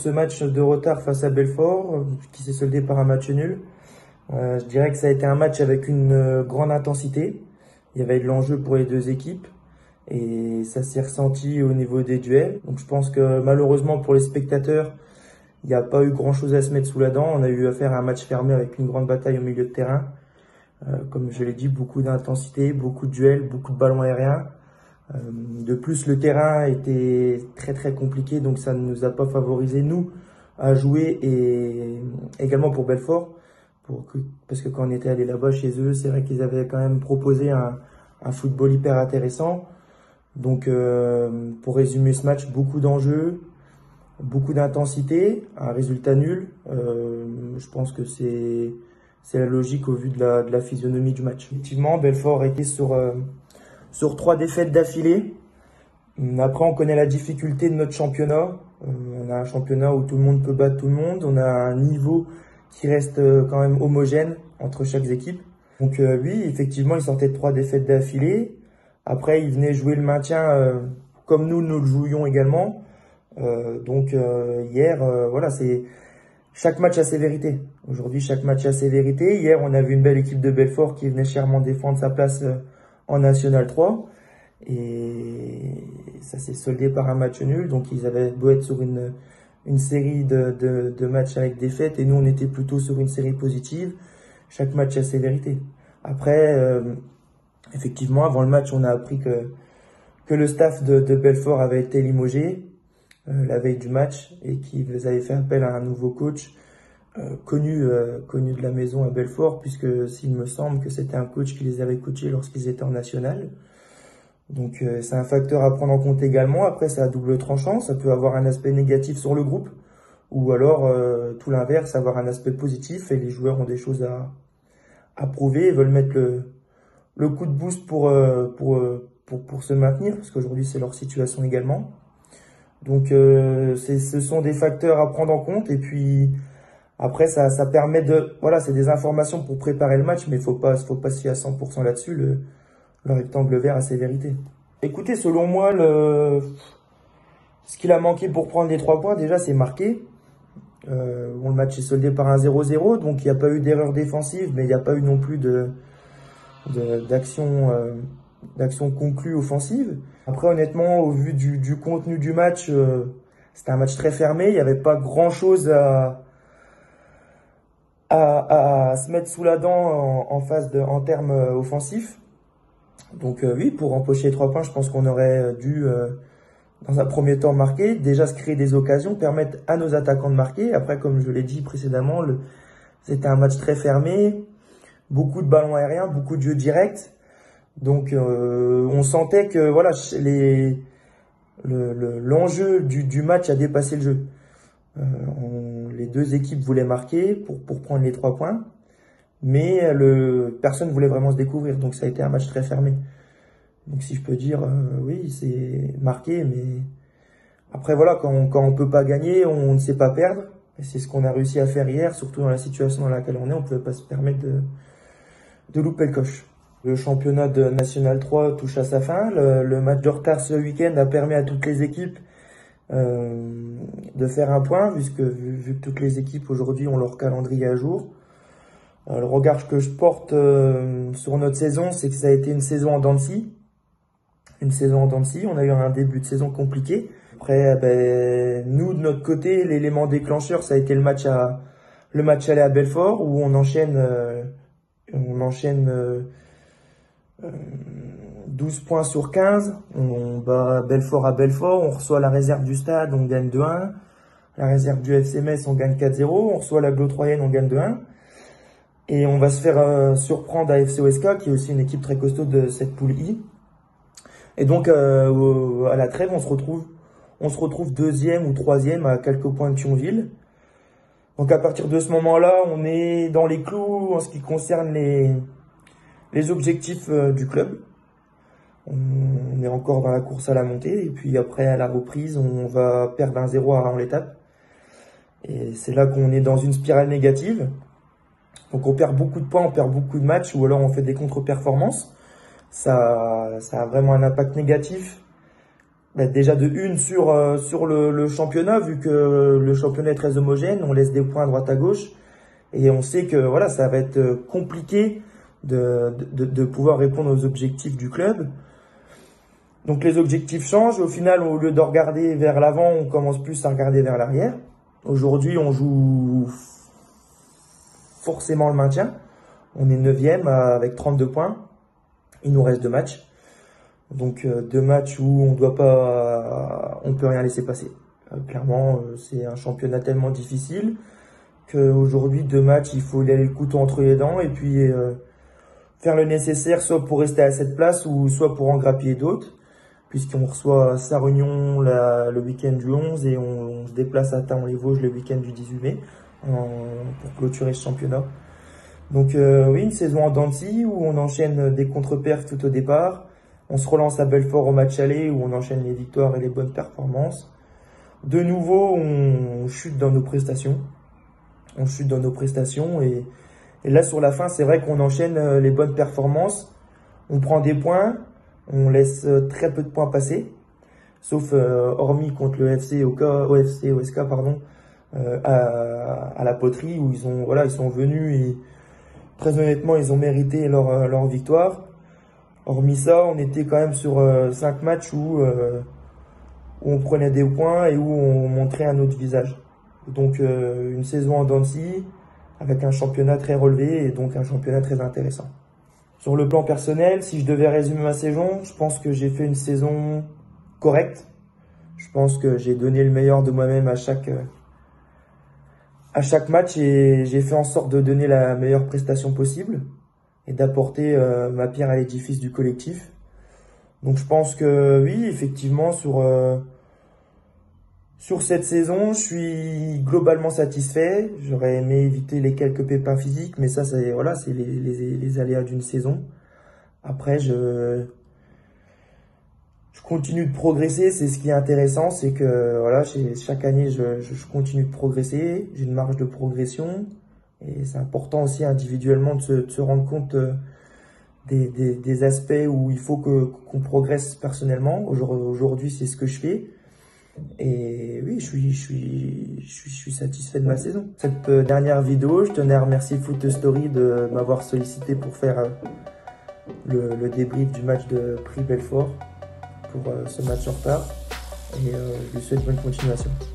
ce match de retard face à Belfort, qui s'est soldé par un match nul. Je dirais que ça a été un match avec une grande intensité. Il y avait de l'enjeu pour les deux équipes et ça s'est ressenti au niveau des duels. Donc je pense que malheureusement pour les spectateurs, il n'y a pas eu grand-chose à se mettre sous la dent. On a eu affaire à un match fermé avec une grande bataille au milieu de terrain. Comme je l'ai dit, beaucoup d'intensité, beaucoup de duels, beaucoup de ballons aériens. De plus, le terrain était très compliqué, donc ça ne nous a pas favorisé, nous, à jouer, et également pour Belfort. Parce que quand on était allé là-bas chez eux, c'est vrai qu'ils avaient quand même proposé un football hyper intéressant. Donc, pour résumer ce match, beaucoup d'enjeux, beaucoup d'intensité, un résultat nul. Je pense que c'est la logique au vu de la physionomie du match. Effectivement, Belfort était sur 3 défaites d'affilée. Après, on connaît la difficulté de notre championnat. On a un championnat où tout le monde peut battre tout le monde. On a un niveau qui reste quand même homogène entre chaque équipe. Donc lui, effectivement, il sortait de 3 défaites d'affilée. Après, il venait jouer le maintien comme nous le jouions également. Hier, voilà, c'est chaque match a ses vérités. Aujourd'hui, chaque match a ses vérités. Hier, on a vu une belle équipe de Belfort qui venait chèrement défendre sa place en National 3. Et ça s'est soldé par un match nul. Donc, ils avaient beau être sur une série de matchs avec défaite. Et nous, on était plutôt sur une série positive. Chaque match a ses vérités. Après, effectivement, avant le match, on a appris que le staff de Belfort avait été limogé la veille du match et qu'ils avaient fait appel à un nouveau coach connu de la maison à Belfort, puisque s'il me semble que c'était un coach qui les avait coachés lorsqu'ils étaient en national. Donc c'est un facteur à prendre en compte également. Après, c'est à double tranchant, ça peut avoir un aspect négatif sur le groupe, ou alors tout l'inverse, avoir un aspect positif, et les joueurs ont des choses à prouver et veulent mettre le coup de boost pour se maintenir, parce qu'aujourd'hui c'est leur situation également. Donc ce sont des facteurs à prendre en compte, et puis après ça permet voilà, c'est des informations pour préparer le match, mais faut pas se fier à 100% là-dessus. Le rectangle vert a ses vérités. Écoutez, selon moi, ce qu'il a manqué pour prendre les 3 points, déjà, c'est marquer. Le match est soldé par un 0-0, donc il n'y a pas eu d'erreur défensive, mais il n'y a pas eu non plus d'action conclue offensive. Après, honnêtement, au vu du contenu du match, c'était un match très fermé. Il n'y avait pas grand-chose à se mettre sous la dent en termes offensifs. Donc oui, pour empocher 3 points, je pense qu'on aurait dû, dans un premier temps, marquer, déjà se créer des occasions, permettre à nos attaquants de marquer. Après, comme je l'ai dit précédemment, c'était un match très fermé, beaucoup de ballons aériens, beaucoup de jeux directs. Donc on sentait que voilà, l'enjeu du match a dépassé le jeu. Les deux équipes voulaient marquer pour prendre les 3 points. Mais personne ne voulait vraiment se découvrir, donc ça a été un match très fermé. Donc si je peux dire, oui, c'est marqué, mais après voilà, quand on peut pas gagner, on ne sait pas perdre. Et c'est ce qu'on a réussi à faire hier, surtout dans la situation dans laquelle on est, on pouvait pas se permettre de louper le coche. Le championnat de National 3 touche à sa fin. Le match de retard ce week-end a permis à toutes les équipes de faire un point, vu que toutes les équipes aujourd'hui ont leur calendrier à jour. Le regard que je porte sur notre saison, c'est que ça a été une saison en dents de scie. Une saison en dents de scie. On a eu un début de saison compliqué. Après, nous, de notre côté, l'élément déclencheur, ça a été le match aller à Belfort, où on enchaîne 12 points sur 15. On bat Belfort à Belfort. On reçoit la réserve du stade, on gagne 2-1. La réserve du FC Metz, on gagne 4-0. On reçoit la Glo-Troyenne, on gagne 2-1. Et on va se faire surprendre à FC OSK, qui est aussi une équipe très costaud de cette poule I. Et donc, à la trêve, on se retrouve 2e ou 3e à quelques points de Thionville. Donc, à partir de ce moment-là, on est dans les clous en ce qui concerne les objectifs du club. On est encore dans la course à la montée. Et puis après, à la reprise, on va perdre 1-0 à Raon-l'Étape. Et c'est là qu'on est dans une spirale négative. Donc on perd beaucoup de points, on perd beaucoup de matchs, ou alors on fait des contre-performances. Ça a vraiment un impact négatif déjà de une sur le championnat, vu que le championnat est très homogène, on laisse des points à droite à gauche. Et on sait que voilà, ça va être compliqué de pouvoir répondre aux objectifs du club. Donc les objectifs changent. Au final, au lieu de regarder vers l'avant, on commence plus à regarder vers l'arrière. Aujourd'hui, on joue forcément le maintien. On est 9e avec 32 points. Il nous reste 2 matchs. Donc 2 matchs où on peut rien laisser passer. Clairement, c'est un championnat tellement difficile qu'aujourd'hui, 2 matchs, il faut aller le couteau entre les dents et puis faire le nécessaire, soit pour rester à cette place ou soit pour en grappiller d'autres, puisqu'on reçoit Sarre-Union le week-end du 11 et on se déplace à Thaon-les-Vosges le week-end du 18 mai pour clôturer ce championnat. Donc oui, une saison en dents de scie où on enchaîne des contre-perfs tout au départ. On se relance à Belfort au match aller où on enchaîne les victoires et les bonnes performances. De nouveau, on chute dans nos prestations. On chute dans nos prestations et là, sur la fin, c'est vrai qu'on enchaîne les bonnes performances. On prend des points, on laisse très peu de points passer, sauf hormis contre le OSK, à la poterie où ils sont venus et très honnêtement, ils ont mérité leur victoire. Hormis ça, on était quand même sur 5 matchs où on prenait des points et où on montrait un autre visage. Donc une saison en dents de scie, avec un championnat très relevé et donc un championnat très intéressant. Sur le plan personnel, si je devais résumer ma saison, je pense que j'ai fait une saison correcte. Je pense que j'ai donné le meilleur de moi-même à chaque match et j'ai fait en sorte de donner la meilleure prestation possible et d'apporter ma pierre à l'édifice du collectif. Donc je pense que oui, effectivement, sur cette saison, je suis globalement satisfait. J'aurais aimé éviter les quelques pépins physiques, mais ça, c'est les aléas d'une saison. Après, je continue de progresser. C'est ce qui est intéressant, c'est que voilà, chaque année, je continue de progresser. J'ai une marge de progression, et c'est important aussi individuellement de se rendre compte des aspects où il faut qu'on progresse personnellement. Aujourd'hui, c'est ce que je fais. Et oui, je suis satisfait de ma saison. Cette dernière vidéo, je tenais à remercier Foot Story de m'avoir sollicité pour faire le débrief du match de Prix Belfort pour ce match en retard. Et je lui souhaite bonne continuation.